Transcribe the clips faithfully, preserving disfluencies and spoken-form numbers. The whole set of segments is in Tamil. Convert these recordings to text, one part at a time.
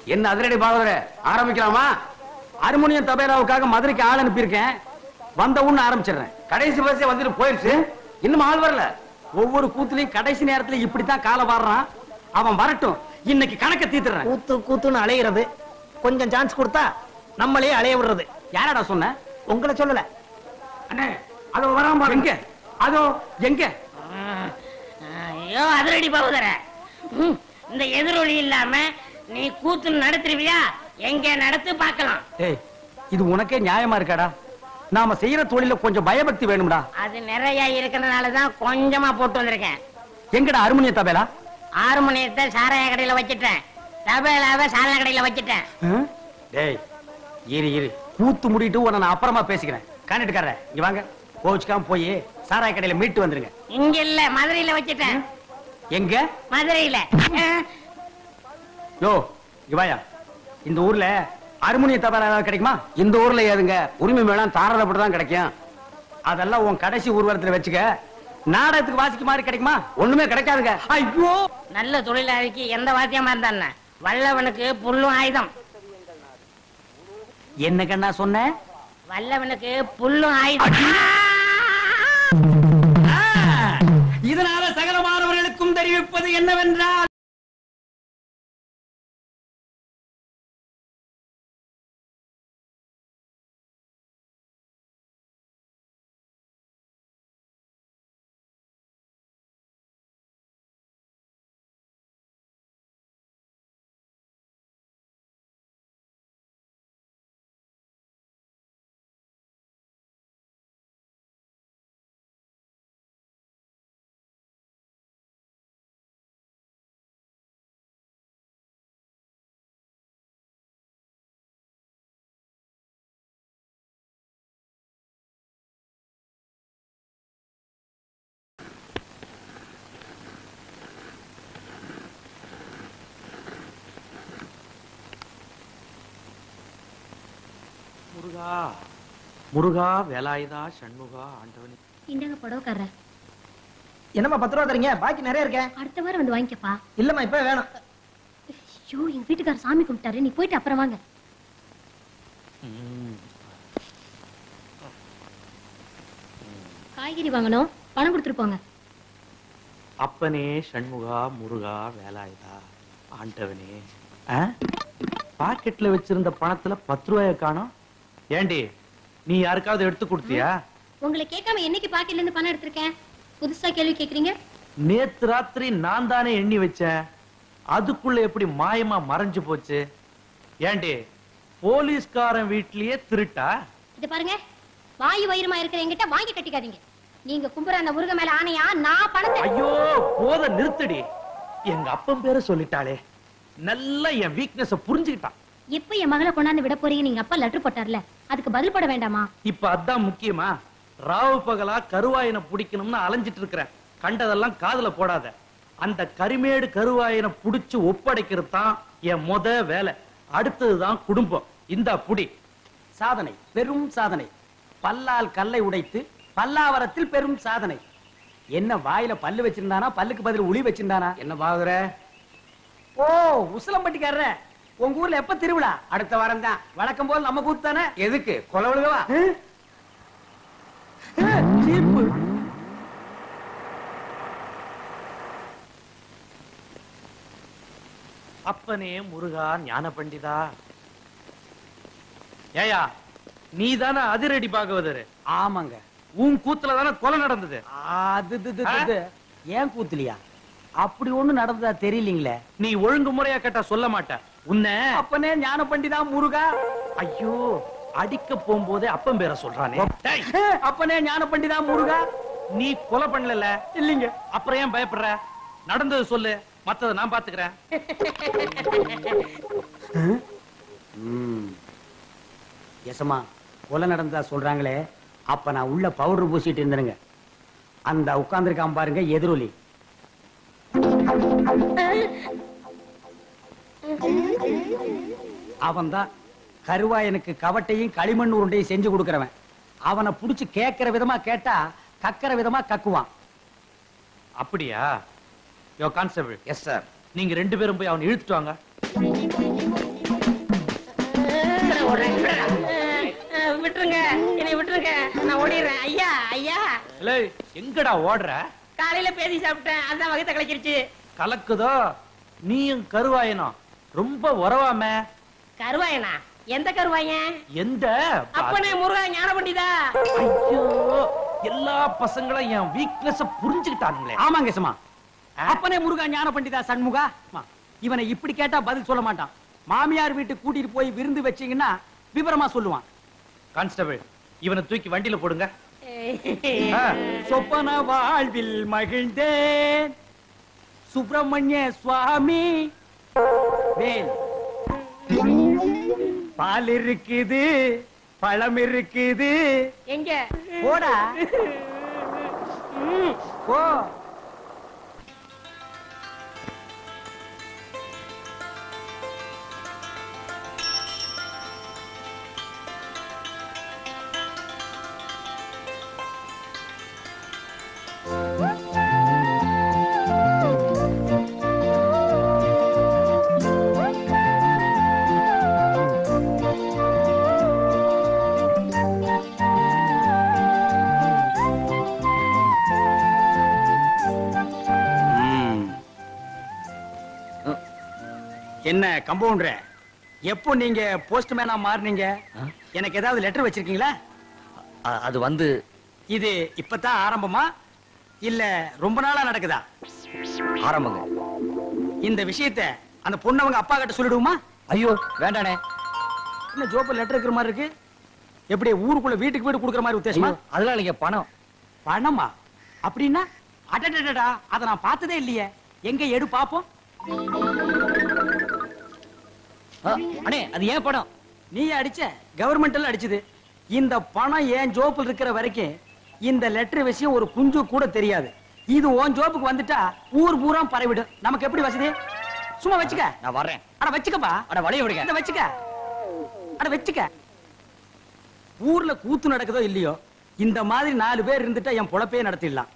என்ன அதிரடி பாகவதர ஆரம்பிக்கலாமா? ஹார்மோனியம் தபேலாவுக்காக மதுரைக்கு ஆள் அனுப்பியிருக்கேன். வந்த உடனே ஆரம்பிச்சிடுறேன். கடைசி பஸ்ஸே வந்துட்டு போயிடுச்சு, இன்னும் ஆள் வரல. ஒவ்வொரு கூத்துலயும் கடைசி நேரத்துல இப்படித்தான் காலை வாடுறான். அவன் வரட்டும், இன்னைக்கு கணக்க தீத்துறேன். கூத்து கூத்துன்னு அலையிறது, கொஞ்சம் சான்ஸ் கொடுத்தா நம்மளே அலைய விடுறது. யாரடா சொன்ன? உங்களை சொல்லல அண்ணே. அதோ வராம எங்க? அதோ எங்க? ஐயோ அதிரடி பாகுதர, இந்த எதிரொலி இல்லாம நீ கூத்து நடத்துருவியா? எங்க நடத்து பார்க்கலாம். ஏய், இது உனக்கே நியாயமா இருக்காடா? நாம செய்யற தொழில கொஞ்சம் பயபக்தி வேணும்டா. அது நிறைய இருக்கிறதுனாலதான் கொஞ்சமா போட்டு வந்திருக்கேன். எங்கடா ஹார்மோனிய தபேலா? ஹார்மோனியத்தை சாராய கடையில வச்சிட்டேன், தபேலாவை சாராய கடையில வச்சிட்டேன். டேய் இரு இரு, கூத்து முடிட்டு உன்னை நான் அப்புறமா பேசிக்கிறேன். காண்டிட்டுக்காரர் இங்க வாங்க, கோச்சுக்காம போய் சாராய கடையில மீட்டு வந்துருங்க. இங்க இல்ல, மதுரையில வச்சிட்டேன். எங்க? மதுரையில. யோ இங்க வாயா. இந்த ஊர்ல ஹார்மோனிய தபேலா கிடைக்குமா? இந்த ஊர்ல ஏதுங்க உரிமை மேளம் தாராளப்பட்டு கிடைக்கும். அதெல்லாம் உன் கடைசி ஊர்வலத்துல வச்சுக்க. நாடகத்துக்கு வாசிக்க மாதிரி கிடைக்குமா? ஒண்ணுமே கிடைக்காதுங்க. ஐயோ, நல்ல தொழிலாளிக்கு எந்த வாத்தியமா இருந்தா வல்லவனுக்கு புல்லும் ஆயுதம். என்ன கண்ணா சொன்ன? வல்லவனுக்கு புல்லும் ஆயுதம். இதனால சகல மாணவர்களுக்கும் தெரிவிப்பது என்னவென்றால், முருகா முருகா வேலாயுதா சண்முகா ஆண்டவனே. இந்தங்க புடவைக்காரர். என்னம்மா பத்து ரூபா தரீங்க? பாக்கி நிறைய இருக்கேன். அடுத்த வாரம் வந்து வாங்கிக்கப்பா. இல்லம்மா இப்ப வேணும். ஐயோ, எங்க வீட்டுக்காரர் சாமி கும்பிட்டாரு, நீ போயிட்டு அப்புறம் வாங்க. காய்கறி வாங்கணும், பணம் கொடுத்துட்டு போங்க. அப்பனே சண்முகா முருகா வேலாயுதா ஆண்டவனே. பாக்கெட்ல வச்சிருந்த பணத்துல பத்து ரூபாய காணோம். ஏண்டி, நீ யாருக்காவது எடுத்து கொடுத்தியா? உங்களை கேட்காம என்னைக்கு பாக்கெட்ல இருந்து பணம் எடுத்திருக்கேன்? புதுசா கேள்வி கேக்குறீங்க. நேத்து ராத்திரி நான் தானே எண்ணி வச்சேன், அதுக்குள்ள எப்படி மாயமா மறைஞ்சு போச்சு? ஏண்டி, போலீஸ்காரன் வீட்லயே திருட்டா? இது பாருங்க, வாயு வயிறுமா இருக்கிற என்கிட்ட வாங்கி கட்டிக்காதீங்க. நீங்க கும்புற அந்த முருக மேல ஆணையா நான் பணத்தை. ஐயோ போத நிறுத்தடி. எங்க அப்பன் பேரை சொல்லிட்டாளே, நல்லா என் வீக்னஸ புரிஞ்சுக்கிட்டான். எப்ப என் மகளை கொண்டாந்து விட போறீங்க? நீங்க அப்பா லெட்டர் போட்டார்ல, அதுக்கு பதில் போட வேண்டாமா? இப்ப அதான் முக்கியமா? ராவு பகலா கருவாயனை பிடிக்கணும்னு அலைஞ்சிட்டு இருக்கிறேன். கண்டதெல்லாம் காதுல போடாத. அந்த கரிமேடு கருவாயனை புடிச்சு ஒப்படைக்கிறது தான் என் முத வேலை. அடுத்ததுதான் குடும்பம். இந்த புடி. சாதனை, பெரும் சாதனை. பல்லால் கல்லை உடைத்து பல்லாவரத்தில் பெரும் சாதனை. என்ன வாயில பல்லு வச்சிருந்தானா, பல்லுக்கு பதில் உளி வச்சிருந்தானா? என்ன பாகுற? ஓ, உசிலம்பட்டிக்காரர, உங்க ஊர்ல எப்ப திருவிழா? அடுத்த வாரம் தான். வழக்கம் போல் நம்ம கூத்து தானே. எதுக்கு கொலவழுகவா? அப்பனே முருகா ஞான பண்டிதா. ஏயா, நீ தானே அதிரடி பாகவதரு? ஆமாங்க. உன் கூத்துல தானே கொலை நடந்தது. அது ஏன் கூத்துலியா? அப்படி ஒண்ணு நடந்ததா தெரியலீங்களே. நீ ஒழுங்கு முறையா கேட்டா சொல்ல மாட்ட. உன்னை அப்பனே ஞான பண்டிதா முருகா. ஐயோ, அடிக்க போகும்போதே அப்பன் பேரை சொல்றானே. அப்பனே ஞான பண்டிதா முருகா. நீ கொலை பண்ணல இல்லீங்க, அப்புறம் ஏன் பயப்படுற? நடந்தது சொல்லு, மத்தத நான் பாத்துக்கிறேன். எசமா, கொலை நடந்ததா சொல்றாங்களே, அப்ப நான் உள்ள பவுடர் பூசிட்டு இருந்தேனுங்க. அந்த உட்கார்ந்துருக்கான் பாருங்க எதிரொலி. அவன் தான் கருவாயனுக்கு கவட்டையும் களிமண் உருண்டையும் செஞ்சு கொடுக்கிறவன். அவனை புடிச்சு கேட்கிற விதமா கேட்டா கக்கிற விதமா கக்குவான். அப்படியா? Yo constable. Yes sir. நீங்க ரெண்டு பேரும் போய் அவனை இழுத்துட்டு வாங்க. நான் ஓடுறேன். அஹ், விட்டுருங்க என்னை விட்டுருங்க, நான் ஓடிடுறேன். ஐயா ஐயா, இல்லை எங்கடா ஓடுற? காலையில பேதி சாப்பிட்டேன், அதான் வகத்தை கலக்கிருச்சு. கலக்குதோ? நீயும் கருவாயனும் ரொம்ப உறவாம. கருவாயனா? எந்த கருவாயன்? எந்த? அப்பனே முருகா ஞான பண்டிதா. ஐயோ, எல்லா பசங்களும் என் வீக்னஸ் புரிஞ்சுக்கிட்டானுங்களே. ஆமாங்க சும்மா. அப்பனே முருகா ஞான பண்டிதா சண்முகா. அம்மா, இவனை இப்படி கேட்டா பதில் சொல்ல மாட்டான். மாமியார் வீட்டுக்கு கூட்டிட்டு போய் விருந்து வச்சீங்கன்னா விவரமா சொல்லுவான். கான்ஸ்டபிள், இவனை தூக்கி வண்டியில போடுங்க. ஆ, சொப்பன வாழ்வில் மகிழ்ந்தேன் சுப்பிரமணிய சுவாமி. வேல், பால் இருக்குது, பழம் இருக்குது. எங்க? போடா போ. என்ன கம்பவுண்டர், எப்போ நீங்க போஸ்ட்மேனா மாறுனீங்க? எனக்கு ஏதாவது லெட்டர் வச்சிருக்கீங்களா? அது வந்து இது இப்பதான் ஆரம்பமா இல்ல ரொம்ப நாளா நடக்குதா? ஆரம்பங்க. இந்த விஷயத்தை அந்த பொண்ணவங்க அப்பா கிட்ட சொல்லிடுவோமா? ஐயோ வேண்டானே. என்ன ஜோப்ப லெட்டர் இருக்கிற மாதிரி இருக்கு? எப்படி ஊருக்குள்ள வீட்டுக்கு வீடு கொடுக்குற மாதிரி உத்தேசமா? அதெல்லாம் இல்லைங்க, பணம். பணமா? அப்படின்னா அடடடடா, அதை நான் பார்த்ததே இல்லையே. எங்க எடு பாப்போம். அண்ணே, அது ஏன் பணம்? நீ அடிச்ச? கவர்மெண்ட்ல அடிச்சது. இந்த பணம் ஏன் ஜோப்புல இருக்கிற வரைக்கும் இந்த லெட்டர் விஷயம் ஒரு குஞ்சு கூட தெரியாது. இது உன் ஜோப்புக்கு வந்துட்டா ஊர் பூரா பரவிடும். நமக்கு எப்படி வசதி? சும்மா வச்சுக்க. நான் வர்றேன். அட வச்சுக்கப்பா. அட வளைய விடுங்க. இந்த வச்சுக்க. அட வச்சுக்க. ஊர்ல கூத்து நடக்குதோ இல்லையோ, இந்த மாதிரி நாலு பேர் இருந்துட்டா என் பொழப்பே நடத்திடலாம்.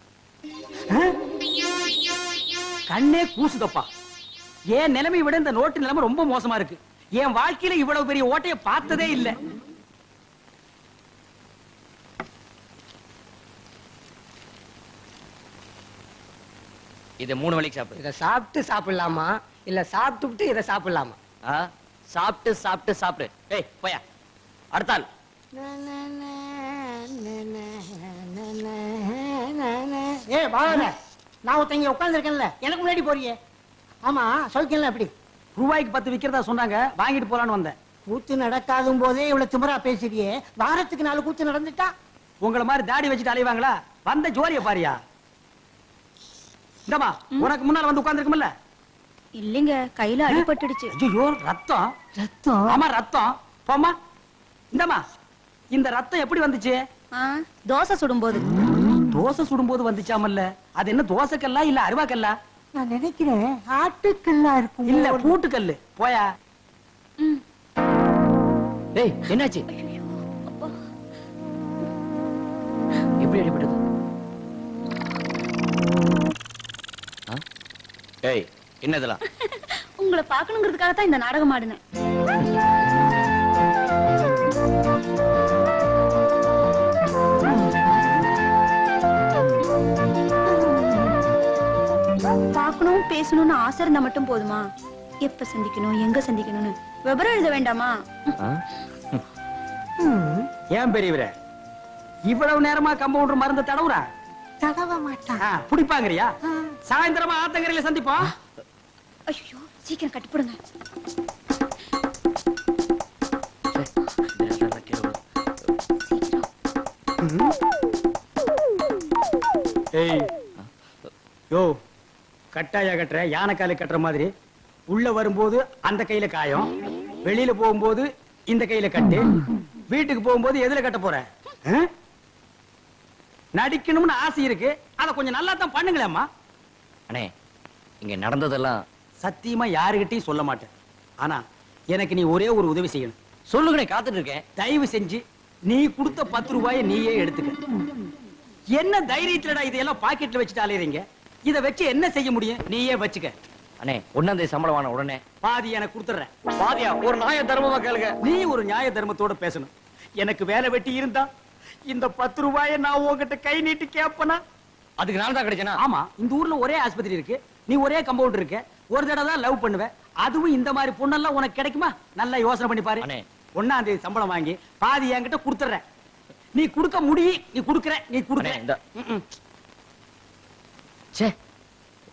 கண்ணே கூசுதப்பா. என் நிலைமை விட இந்த நோட்டு நிலைமை ரொம்ப மோசமா இருக்கு. என் வாழ்க்கையில இவ்வளவு பெரிய ஓட்டைய பார்த்ததே இல்லை. இதை மூணு வழிக்கு சாப்பிடு. இத சாப்பிட்டு சாப்பிடலாமா இல்ல சாப்பிட்டுட்டு இத சாப்பிடலாமா? ஆ, சாப்பிட்டு சாப்பிட்டு சாப்பிடு. ஏய் போயா, அடுத்தாள். ஏ பாவன, நான் ஒருத்தங்க உட்கார்ந்து இருக்கேன்ல, எனக்கு முன்னாடி போறியே. ஆமா, சௌக்கியம்ல எப்படி? ரூபாய்க்கு பத்து விக்கிறதா சொன்னாங்க, வாங்கிட்டு போலான்னு வந்தேன். கூத்து நடக்காதும் போதே இவ்வளவு திமிரா பேசுறியே, வாரத்துக்கு நாலு கூத்து நடந்துட்டா? உங்களை மாதிரி தாடி வச்சுட்டு அலைவாங்களா? வந்த ஜோரிய பாரியா. இந்தமா, உனக்கு முன்னால வந்து உட்கார்ந்துருக்கும்ல? இல்லைங்க, கையில அடிபட்டுடுச்சு. ஐயோ, ரத்தம். ரத்தம்? ஆமா ரத்தம். போமா. இந்தமா, இந்த ரத்தம் எப்படி வந்துச்சு? தோசை சுடும்போது. தோசை சுடும்போது வந்துச்சாமல்ல? அது என்ன தோசைக்கல்லா இல்ல அருவாக்கல்லா? நான் நினைக்கிறேன் ஆட்டுக்கல்லா இருக்கும். இல்ல பூட்டுக்கல்லு. போயா. ஏய் என்னாச்சு? எப்படி அடிபட்டது? ஏய் என்னதெல்லாம்? உங்களை பார்க்கணுங்கிறதுக்காக தான் இந்த நாடகம் ஆடினேன். பார்க்கணும் பேசணும்னு ஆசை இருந்தா மட்டும் போதுமா? எப்ப சந்திக்கணும், எங்க சந்திக்கணும்னு விவரம் எழுத வேண்டாமா? ஏன் பெரியவரே இவ்வளவு நேரமா கம்பவுண்டர் மருந்து தடவுறா? தடவ மாட்டான். புடிப்பாங்கறியா? சாயந்தரமா ஆத்தங்கரையில சந்திப்போம். ஐயோ, சீக்கிரம் கட்டுப்படுங்க. ஏய் யோ, கட்டாயா கட்டுற, யானைக்கால கட்டுற மாதிரி. உள்ள வரும்போது அந்த கையில காயம், வெளியில போகும்போது இந்த கையில கட்டு, வீட்டுக்கு போகும்போது எதுல கட்ட போற? நடிக்கணும்னு ஆசை இருக்கு, அத கொஞ்சம் நல்லா தான் பண்ணுங்களேம்மா. அண்ணே, இங்க நடந்ததெல்லாம் சத்தியமா யாருகிட்டையும் சொல்ல மாட்டேன். ஆனா எனக்கு நீ ஒரே ஒரு உதவி செய்யணும். சொல்லுங்கண்ணே, காத்துட்டு இருக்கேன். தயவு செஞ்சு நீ கொடுத்த பத்து ரூபாயை நீயே எடுத்துக்க. என்ன தைரியத்துலடா இதையெல்லாம் பாக்கெட்ல வச்சுட்டு அலையறீங்க? இத வச்சு என்ன செய்ய முடியும்? நீயே வச்சுக்க. அண்ணே ஒன்னாம் தேதி சம்பளம் வாங்க உடனே பாதி எனக்கு கொடுத்துறேன். பாதியா ஒரு நாய தர்மமா கேளுங்க. நீ ஒரு நியாய தர்மத்தோட பேசணும். எனக்கு வேலை வெட்டி இருந்தா இந்த பத்து ரூபாயை நான் உங்ககிட்ட கை நீட்டி கேப்பனா? அதுக்கு நான் தான் கிடைச்சேனா? ஆமா, இந்த ஊர்ல ஒரே ஆஸ்பத்திரி இருக்கு, நீ ஒரே கம்பவுண்டர் இருக்க, ஒரு தடவை தான் லவ் பண்ணுவ, அதுவும் இந்த மாதிரி பொண்ணெல்லாம் உனக்கு கிடைக்குமா? நல்லா யோசனை பண்ணி பாரு. அண்ணே. ஒன்னாம் தேதி சம்பளம் வாங்கி பாதி என்கிட்ட கொடுத்துறேன். நீ கொடுக்க முடியும், நீ கொடுக்கற, நீ கொடுக்கற. அண்ணே, இந்த- ம்ம். ச்சே